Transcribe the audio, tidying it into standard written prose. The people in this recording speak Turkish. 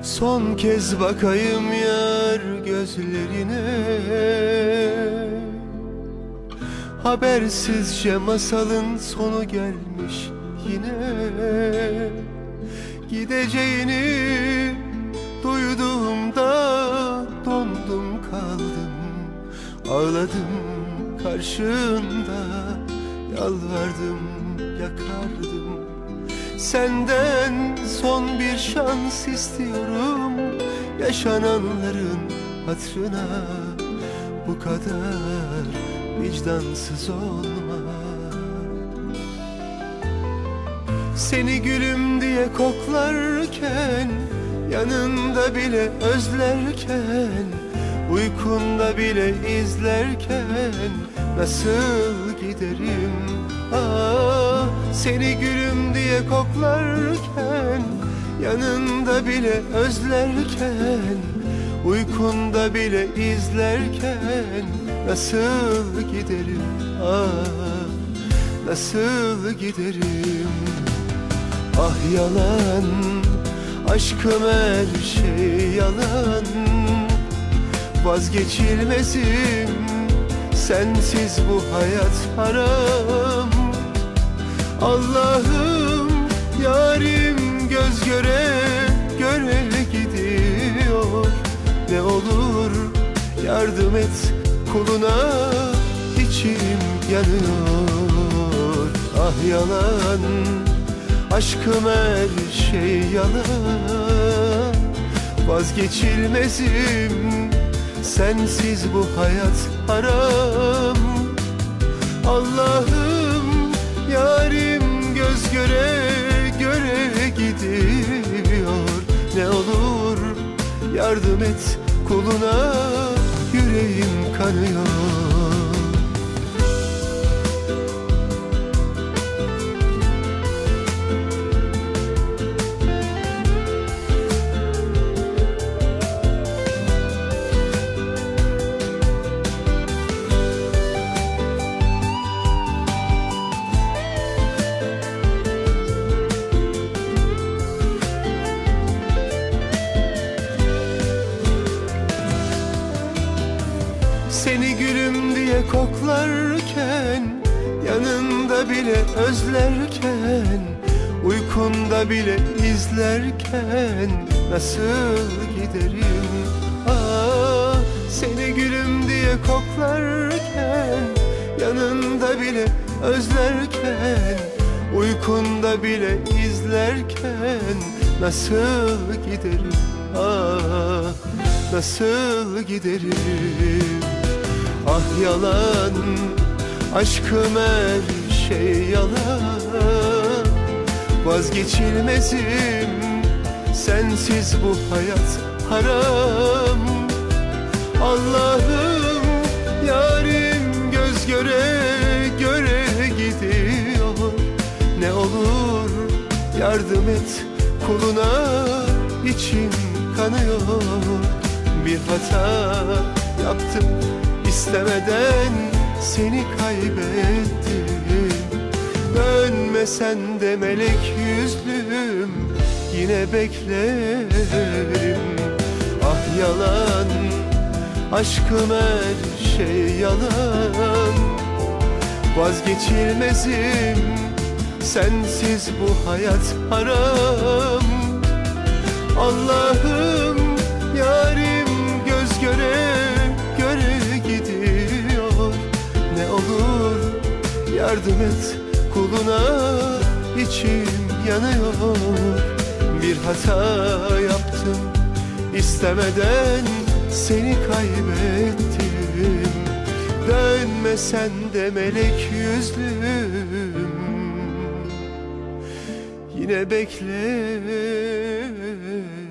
Son kez bakayım yar gözlerine, habersizce masalın sonu gelmiş yine. Gideceğini duyduğumda dondum kaldım, ağladım karşında, yalvardım yakardım. Senden son bir şans istiyorum, yaşananların hatırına. Bu kadar vicdansız olma. Seni gülüm diye koklarken, yanında bile özlerken, uykunda bile izlerken nasıl giderim? Ah, seni gülüm diye koklarken, yanında bile özlerken, uykunda bile izlerken nasıl giderim? Ah, nasıl giderim? Ah yalan, aşkım her şey yalan. Vazgeçilmezim, sensiz bu hayat haram. Allah'ım, yarim göz göre göre gidiyor. Ne olur yardım et kuluna, içim yanıyor. Ah yalan, aşkım her şey yalan. Vazgeçilmezim, sensiz bu hayat haram. Allah'ım, yarim göz göre göre gidiyor. Ne olur yardım et kuluna, yüreğim kanıyor. Seni gülüm diye koklarken, yanında bile özlerken, uykunda bile izlerken nasıl giderim? Ah, seni gülüm diye koklarken, yanında bile özlerken, uykunda bile izlerken nasıl giderim? Ah, nasıl giderim? Ah yalan, aşkım her şey yalan. Vazgeçilmezim, sensiz bu hayat haram. Allah'ım, yarim göz göre göre gidiyor. Ne olur yardım et kuluna, içim kanıyor. Bir hata yaptım, istemeden seni kaybettim. Dönmesen de melek yüzlüm, yine beklerim. Ah yalan, aşkım her şey yalan. Vazgeçilmezim, sensiz bu hayat haram. Allah'ım, yarim göz göre göre gidiyor. Ne olur yardım et kuluna, içim yanıyor. Bir hata yaptım, istemeden seni kaybettim. Dönmesen de melek yüzlüm, yine bekle.